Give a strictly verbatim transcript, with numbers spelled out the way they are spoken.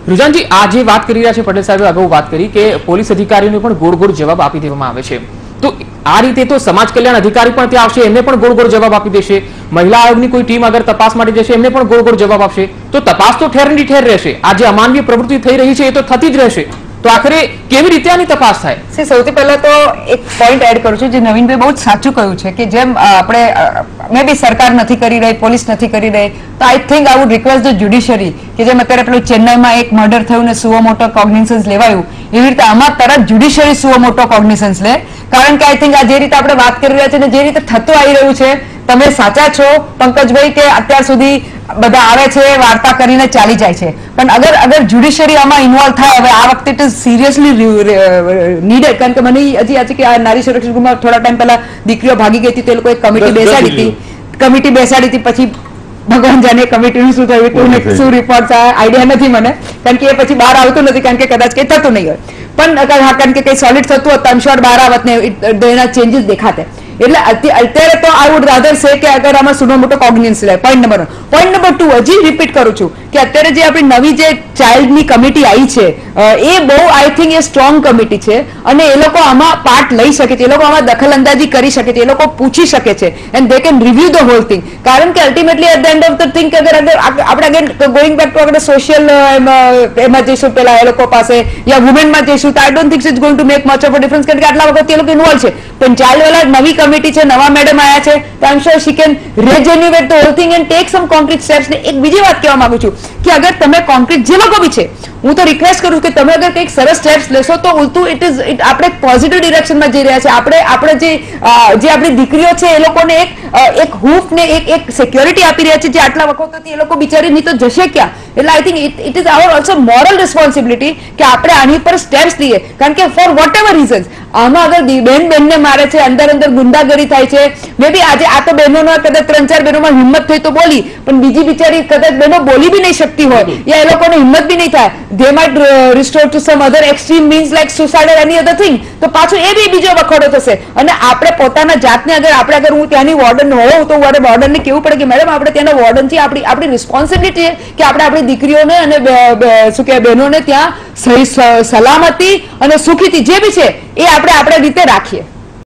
रुझानजी आज बात कर रहा है पटेल साहेब अगाऊ बात करी कि पोलीस अधिकारीओने पण गोળ गोળ जवाब आपी देवामां आवे छे तो आ रीते तो समाज कल्याण अधिकारी पण त्यां आवशे एमने पण गोળ गोળ जवाब आपी देशे महिला आयोगनी कोई टीम अगर तपास माटे जशे एमने पण गोળ गोળ जवाब आपशे तो तपास तो ठेरनी ठेर रहेशे आ जे अमानवीय प्रवृत्ति थई रही छे ए तो थती ज रहेशे तो आखिर केवी रीते आनी तपास थाय सी सौथी पहला तो एक पॉइंट एड करूं छुं जे नवीनभाई बहुत साचुं कह्युं छे कि जेम आपणे मे बी सरकार नथी करी रही पोलीस नथी करी रही तो I think I would request the judiciary कि जेम अत्यारे पेલું चेन्नईमां एक मर्डर थयुं ने सुओ मोटो कोग्निशन्स लेवायुं एवी रीते आमां तरत ज्युडिशियरी सुओ मोटो कोग्निशन्स ले कारण के आई थिंक आ जे रीते आपणे वात करी रह्या छे ने जे रीते थतुं आई રહ્યું છે તમે સાચા છો પંકજભાઈ કે અત્યાર સુધી બધા આવે છે વાર્તા કરીને ચાલી જાય છે પણ અગર અગર જ્યુડિશિયરી આમાં ઇન્વોલ્વ થાય હવે આ વખતે ઇટ ઇઝ સિરિયસલી નીડેડ કારણ કે મને હજી આજે કે આ નારી સુરક્ષા ગૃહમાં થોડા ટાઈમ પહેલા દીકરીઓ ભાગી ગઈ હતી તે લોકો એક કમિટી બેસાડી હતી કમિટી બેસાડી હતી પછી ભગવાન જાણે કમિટીનું શું થયું હતું શું રિપોર્ટ આઈડિયા નથી મને કારણ કે એ પછી બહાર આવતું નથી કારણ કે કદાચ કંઈ થતું નહીં હોય પણ કારણ કે કંઈ સોલિડ થતું હોત તો આમ શ્યોર બહાર આવત ને એના ચેન્જીસ દેખાતે એટલે અત્યારે તો આઈ વુડ રાધર સે કે અગર આમાં સુનો મોટો કોગ્નિશન્સ લે point number one point number two હજી રિપીટ કરું છું કે અત્યારે જે આપણી નવી જે ચાઇલ્ડની કમિટી આવી છે એ બહુ I think a strong committee છે અને એ લોકો આમાં પાર્ટ લઈ શકે છે એ લોકો આમાં દખલ અંદાજી કરી શકે છે એ લોકો પૂછી શકે છે and they can review the whole thing કારણ કે ultimately at the end of the thing અગર અગર આપણે અગેન ગોઈંગ બેક ટુ આપણે સોશિયલ એમાં જઈશું પેલા એ લોકો પાસે યા વુમેનમાં જઈશું તો I don't think it's going to make much of a difference કારણ કે આટલા વખત એ લોકો ઇન્વોલ્વ છે પણ ચાઇલ્ડ વાળા નવી કમિટી છે નવા મેડમ આયા છે તો I am sure she can rejuvenate the whole thing and take some concrete steps ને એક બીજી વાત કહેવા માંગુ છું કે અગર તમે કોન્ક્રીટ જે લોકો બી છે હું તો રિક્વેસ્ટ કરું કે તમે અગર કંઈક સરસ સ્ટેપ્સ લેશો તો ઉલટું ઇટ ઇઝ આપણે પોઝિટિવ ડિરેક્શનમાં જઈ રહ્યા છે આપણે આપણે જે જે આપણી દીકરીઓ છે એ લોકોને એક એક હૂફ ને એક એક સિક્યોરિટી આપી રહ્યા છે જે આટલા વખતથી એ લોકો બિચારી નહીં તો જશે ક્યાં એટલે I think it is our also moral responsibility કે આપણે આની પર સ્ટેપ્સ લઈએ કારણ કે ફોર વોટ એવર રીઝન્સ આમાં અગર બેન બેનને મારે છે અંદર અંદર ગુંડાગરી થાય છે મે બી આજે આ તો બહેનોનો કદાચ ત્રણ ચાર બહેનોમાં હિંમત થઈ તો બોલી પણ બીજી બિચારી કદાચ બહેનો બોલી બી નહીં શકતી હોય યા એ લોકોને હિંમત બી નહીં થાય they might uh, restore to some other extreme means like suicide or any other thing તો પાછું એ બી બીજો વખોડો થશે અને આપણે પોતાના જાતને અગર આપણે અગર હું ત્યાંની વોર્ડન હોઉં તો મારે વોર્ડનને કેવું પડે કે મેડમ આપણે ત્યાંના વોર્ડનથી આપણી આપણી રિસ્પોન્સિબિલિટી છે કે આપણે આપણી દીકરીઓને અને શું કહેવાય બહેનોને ત્યાં સહી સલામતી અને સુખીથી જે બી છે એ આપણે આપણા રીતે રાખીએ